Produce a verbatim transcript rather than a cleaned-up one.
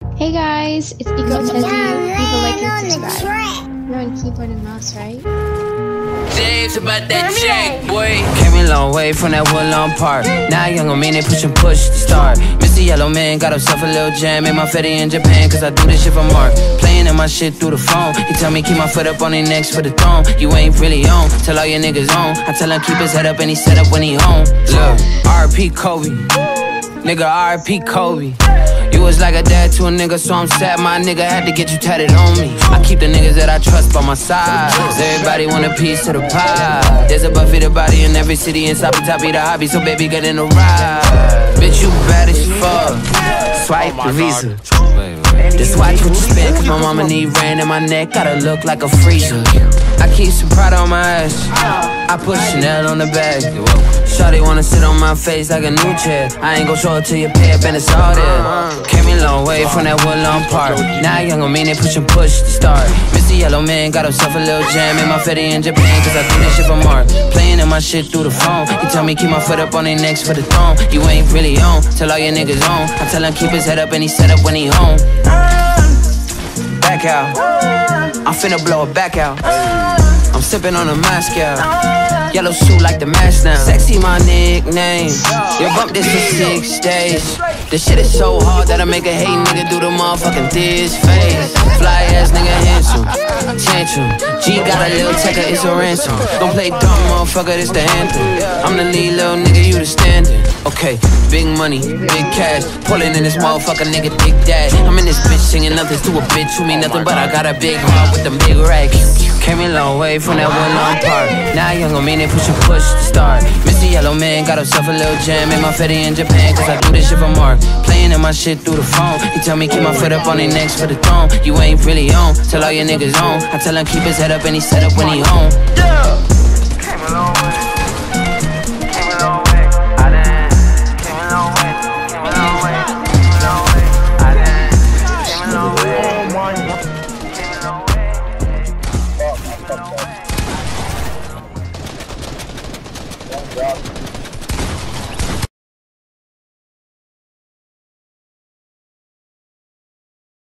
Hey guys, it's Iko Tezzy. Leave a like and subscribe. You're on keyboard and mouse, right? Dave's about that check, boy. Came a long way from that woodlawn park. Now young on me, they push and push to start. Mister Yellow Man got himself a little jam. Made my fetty in Japan, cause I do this shit for Mark. Playing in my shit through the phone. He tell me keep my foot up on his neck for the throne. You ain't really on, tell all your niggas on. I tell him keep his head up and he set up when he home. Look, R P Kobe, nigga R P Kobe. You was like a dad to a nigga, so I'm sad my nigga had to get you tatted on me. I keep the niggas that I trust by my side. Everybody want a piece to the pie. There's a Buffy the body in every city, and Sabi Toppy the hobby, so baby get in the ride. Bitch, you bad as fuck. Swipe the visa. Just watch what you spend, cause my mama need rain in my neck, gotta look like a freezer. I keep some pride on my ass, I put Chanel on the bag. Shawty wanna sit on my face like a new chair. I ain't gon' show it till you pay up and it's all there. Came a long way from that woodlawn park. Now young on me, they push and push to start. Mister Yellow Man got himself a little jam. Made my fetty in Japan, cause I do this shit for Mark. Playing in my shit through the phone. He tell me keep my foot up on his neck for the throne. You ain't really on, tell all your niggas on. I tell him keep his head up and he set up when he home. Back out, I'm finna blow it back out. I'm sipping on a Moscow. Yellow suit like the mask now. Sexy my nickname. You bump this for six days. This shit is so hard that I make a hate nigga do the motherfucking this face. Fly ass nigga handsome. Tantrum. G got a little taker, it's a ransom. Don't play dumb motherfucker, this the anthem. I'm the lead little nigga, you the standing. Okay, big money, big cash. Pulling in this motherfucker nigga, dick dad. I'm in this bitch singing nothing to a bitch who mean nothing, but I got a big heart with them big racks. Came a long way from that woodlawn park. Now young on me, they push and push to start. Mister Yellow Man got himself a little jam. Made my fetty in Japan, cause I do this shit for Mark. Playing in my shit through the phone. He tell me keep my foot up on his neck for the throne. You ain't really on, tell all your niggas on. I tell him keep his head up and he set up when he home. Yeah. Came a long way. Came a long way. I done. Came a long way. Came a long way. Came a long way. I done. Came a long way. Came a long way. One job.